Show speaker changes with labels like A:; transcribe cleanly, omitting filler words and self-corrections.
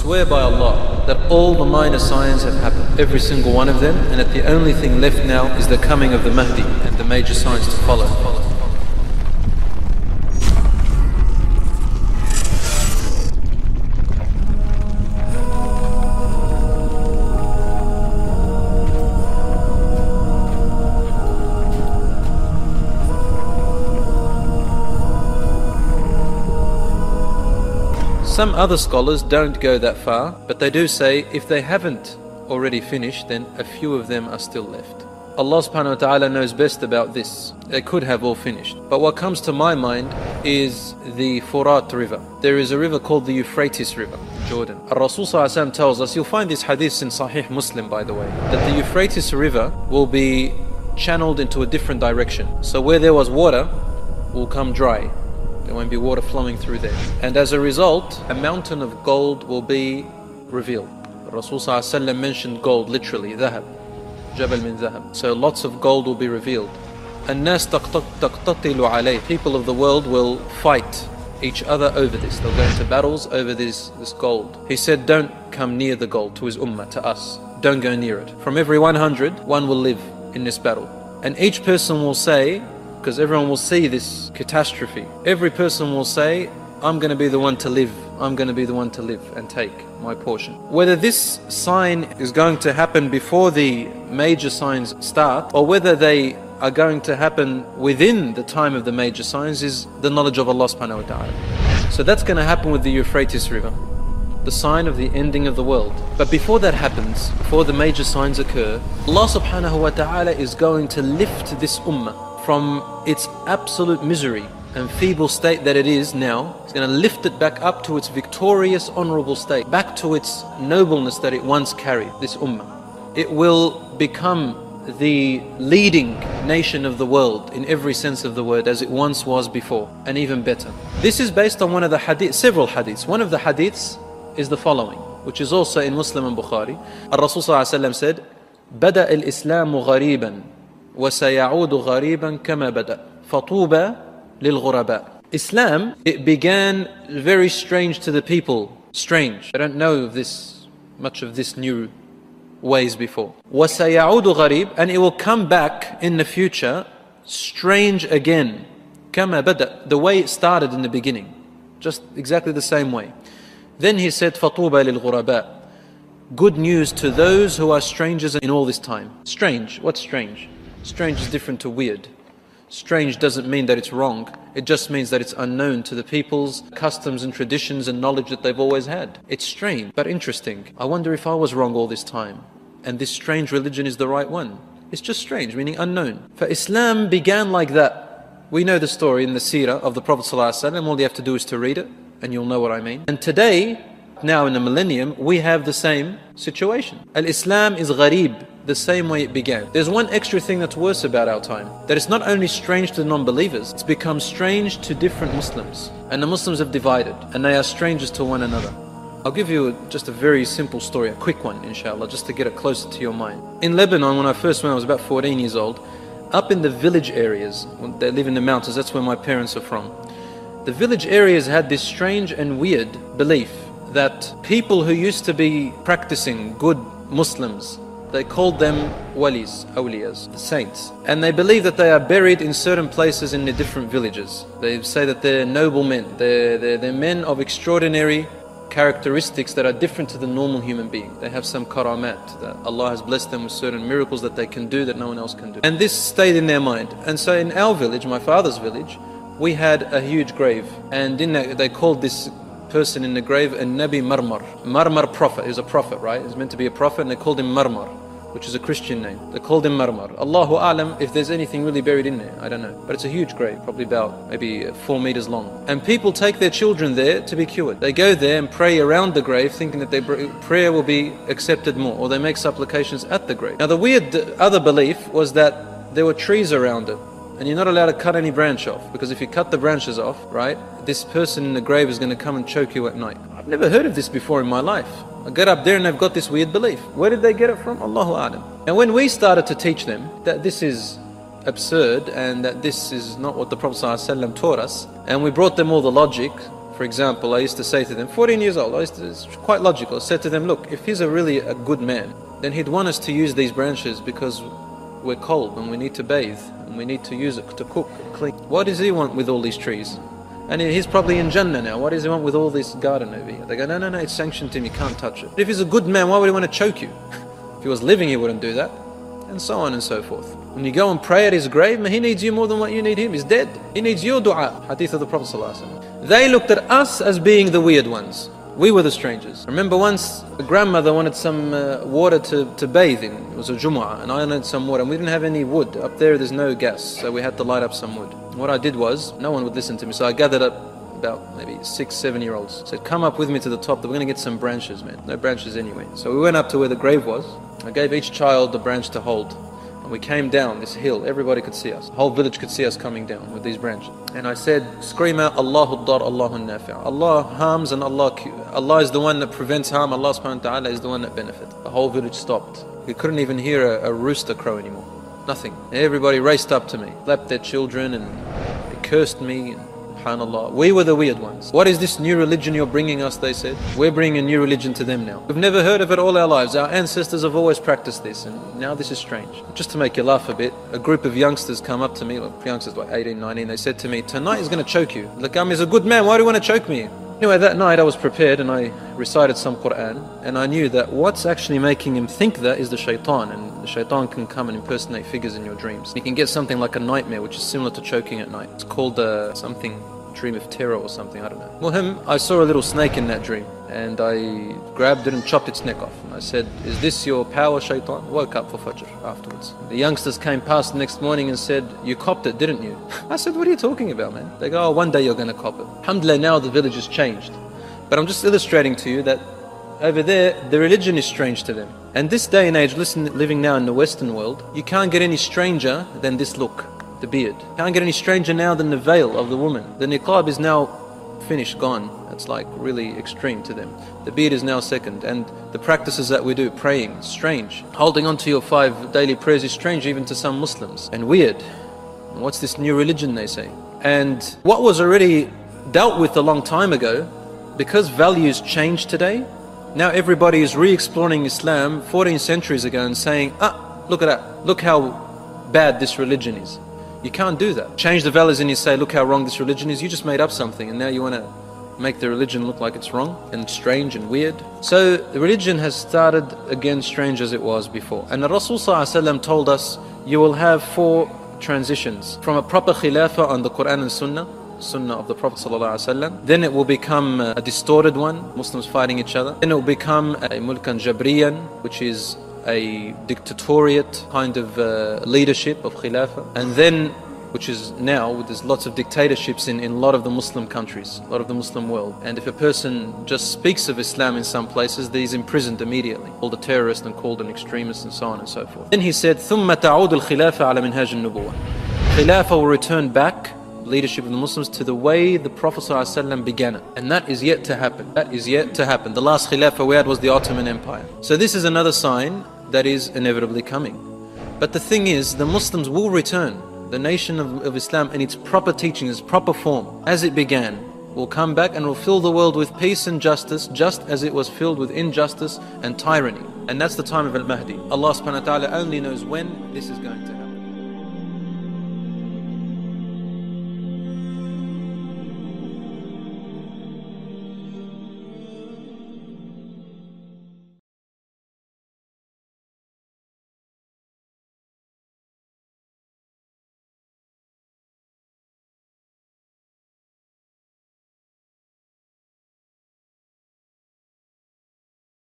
A: swear by Allah that all the minor signs have happened, every single one of them, and that the only thing left now is the coming of the Mahdi and the major signs to follow. Some other scholars don't go that far, but they do say if they haven't already finished, then a few of them are still left. Allah subhanahu wa ta'ala knows best about this. They could have all finished. But what comes to my mind is the Furat river. There is a river called the Euphrates River, Jordan. Rasul sallallahu alaihi wasallam tells us, you'll find this hadith in Sahih Muslim by the way, that the Euphrates River will be channeled into a different direction. So where there was water will come dry. There won't be water flowing through there. And as a result, a mountain of gold will be revealed. Rasul sallallahu alaihi wasallam mentioned gold, literally, dhahab, jabal min dhahab. So lots of gold will be revealed. الناس تقتتل عليه. People of the world will fight each other over this. They'll go into battles over this gold. He said, don't come near the gold, to his ummah, to us. Don't go near it. From every 100, one will live in this battle. And each person will say, because everyone will see this catastrophe, every person will say, I'm going to be the one to live. I'm going to be the one to live and take my portion. Whether this sign is going to happen before the major signs start, or whether they are going to happen within the time of the major signs, is the knowledge of Allah subhanahu wa ta'ala. So that's going to happen with the Euphrates River, the sign of the ending of the world. But before that happens, before the major signs occur, Allah subhanahu wa ta'ala is going to lift this ummah from its absolute misery and feeble state that it is now. It's going to lift it back up to its victorious, honorable state, back to its nobleness that it once carried, this ummah. It will become the leading nation of the world in every sense of the word, as it once was before, and even better. This is based on one of the hadiths, several hadiths. One of the hadiths is the following, which is also in Muslim and Bukhari. Rasul sallallahu alaihi wasallam said, "Bada al-Islamu ghariban, وَسَيَعُودُ غَرِيبًا كَمَا بَدَأَ فَطُوبَى لِلْغُرَبَاءِ." Islam, it began very strange to the people. Strange. They don't know of this, much of this new ways before. وَسَيَعُودُ غَرِيبًا, and it will come back in the future strange again. كَمَا بَدَأَ, the way it started in the beginning. Just exactly the same way. Then he said, فَطُوبَى لِلْغُرَبَاءِ, good news to those who are strangers in all this time. Strange. What's strange? Strange is different to weird. Strange doesn't mean that it's wrong. It just means that it's unknown to the people's customs and traditions and knowledge that they've always had. It's strange, but interesting. I wonder if I was wrong all this time, and this strange religion is the right one. It's just strange, meaning unknown. For Islam began like that. We know the story in the seerah of the Prophet ﷺ. All you have to do is to read it, and you'll know what I mean. And today, now in the millennium, we have the same situation. Al-Islam is gharib, the same way it began. There's one extra thing that's worse about our time, that it's not only strange to the non-believers, it's become strange to different Muslims. And the Muslims have divided, and they are strangers to one another. I'll give you just a very simple story, a quick one inshallah, just to get it closer to your mind. In Lebanon, when I first went, I was about 14 years old. Up in the village areas, they live in the mountains, that's where my parents are from. The village areas had this strange and weird belief that people who used to be practicing, good Muslims, they called them walis, awliyas, the saints. And they believe that they are buried in certain places in the different villages. They say that they're noble men. They're men of extraordinary characteristics that are different to the normal human being. They have some karamat, that Allah has blessed them with certain miracles that they can do that no one else can do. And this stayed in their mind. And so in our village, my father's village, we had a huge grave. And in that, they called this person in the grave a Nabi Marmar. Marmar prophet. He was a prophet, right? He's meant to be a prophet, and they called him Marmar, which is a Christian name. They called him Marmar. Allahu A'lam if there's anything really buried in there. I don't know. But it's a huge grave, probably about maybe 4 meters long. And people take their children there to be cured. They go there and pray around the grave, thinking that their prayer will be accepted more, or they make supplications at the grave. Now the weird other belief was that there were trees around it, and you're not allowed to cut any branch off, because if you cut the branches off, right, this person in the grave is going to come and choke you at night. I've never heard of this before in my life. I get up there and they've got this weird belief. Where did they get it from? Allahu A'lam. And when we started to teach them that this is absurd and that this is not what the Prophet ﷺ taught us, and we brought them all the logic For example, I used to say to them, 14 years old, it's quite logical. I said to them, look, if he's really a good man, then he'd want us to use these branches because we're cold and we need to bathe and we need to use it to cook and clean. What does he want with all these trees? And he's probably in Jannah now. What does he want with all this garden over here? They go, no, it's sanctioned to him, you can't touch it. But if he's a good man, why would he want to choke you? If he was living, he wouldn't do that. And so on and so forth. When you go and pray at his grave, he needs you more than what you need him. He's dead. He needs your dua. Hadith of the Prophet ﷺ. They looked at us as being the weird ones. We were the strangers. Remember once a grandmother wanted some water to bathe in. It was a Jumu'ah and I wanted some water and we didn't have any wood. Up there's no gas, so we had to light up some wood. What I did was, no one would listen to me, so I gathered up about maybe 6, 7-year-olds. Said, come up with me to the top, we're going to get some branches, man. No branches anyway. So we went up to where the grave was. I gave each child a branch to hold. And we came down this hill, everybody could see us. The whole village could see us coming down with these branches. And I said, scream out, Allahu Dar, Allahu Nafi'. Allah harms and Allah is the one that prevents harm, Allah subhanahu wa ta'ala is the one that benefits. The whole village stopped. We couldn't even hear a rooster crow anymore. Nothing. Everybody raced up to me, slapped their children and they cursed me. SubhanAllah. We were the weird ones. What is this new religion you're bringing us, they said. We're bringing a new religion to them now. We've never heard of it all our lives. Our ancestors have always practiced this and now this is strange. Just to make you laugh a bit, a group of youngsters come up to me, youngsters like 18, 19, they said to me, tonight he's going to choke you. Lakam is a good man, why do you want to choke me? Anyway, that night I was prepared and I recited some Quran and I knew that what's actually making him think that is the shaitan, and the shaitan can come and impersonate figures in your dreams. You can get something like a nightmare which is similar to choking at night. It's called something, dream of terror or something, I don't know. Muhim, I saw a little snake in that dream and I grabbed it and chopped its neck off. And I said, is this your power, shaitan? Woke up for Fajr afterwards. The youngsters came past the next morning and said, you copped it, didn't you? I said, what are you talking about, man? They go, oh, one day you're going to cop it. Alhamdulillah, now the village has changed. But I'm just illustrating to you that over there, the religion is strange to them. And this day and age, living now in the Western world, you can't get any stranger than this look. The beard. Can't get any stranger now than the veil of the woman. The niqab is now finished, gone. It's like really extreme to them. The beard is now second. And the practices that we do, praying, strange. Holding on to your 5 daily prayers is strange even to some Muslims. And weird. And what's this new religion, they say? And what was already dealt with a long time ago, because values change today, now everybody is re-exploring Islam 14 centuries ago and saying, look at that. Look how bad this religion is. You can't do that. Change the values and you say, look how wrong this religion is. You just made up something and now you want to make the religion look like it's wrong and strange and weird. So the religion has started again strange as it was before. And the Rasul ﷺ told us, you will have 4 transitions. From a proper khilafah on the Quran and Sunnah of the Prophet ﷺ. Then it will become a distorted one, Muslims fighting each other. Then it will become a mulkan jabriyan, which is a dictatoriate kind of leadership of khilafah. And then, which is now, there's lots of dictatorships in a lot of the Muslim countries, a lot of the Muslim world. And if a person just speaks of Islam in some places, he's imprisoned immediately, called a terrorist and called an extremist and so on and so forth. Then he said, ثُمَّ تَعُودُ الْخِلَافَةَ عَلَى مِنْهَاجِ النُّبُوَّةِ. Khilafah will return back, leadership of the Muslims, to the way the Prophet ﷺ began it. And that is yet to happen. That is yet to happen. The last Khilafah we had was the Ottoman Empire. So this is another sign that is inevitably coming. But the thing is, the Muslims will return. The nation of Islam in its proper teaching, its proper form, as it began, will come back and will fill the world with peace and justice, just as it was filled with injustice and tyranny. And that's the time of Al-Mahdi. Allah subhanahu wa ta'ala only knows when this is going to happen.